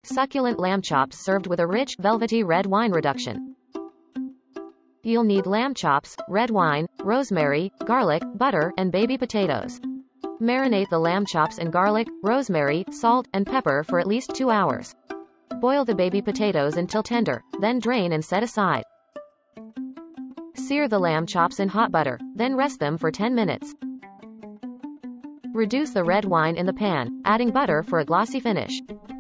Succulent lamb chops served with a rich, velvety red wine reduction. You'll need lamb chops, red wine, rosemary, garlic, butter, and baby potatoes. Marinate the lamb chops in garlic, rosemary, salt, and pepper for at least 2 hours. Boil the baby potatoes until tender, then drain and set aside. Sear the lamb chops in hot butter, then rest them for 10 minutes. Reduce the red wine in the pan, adding butter for a glossy finish.